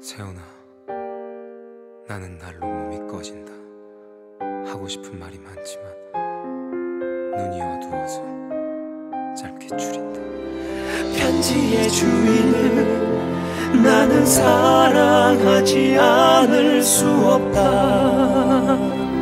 세연아, 나는 날로 몸이 꺼진다. 하고 싶은 말이 많지만 눈이 어두워서 짧게 줄인다. 편지의 주인은 나는 사랑하지 않을 수 없다.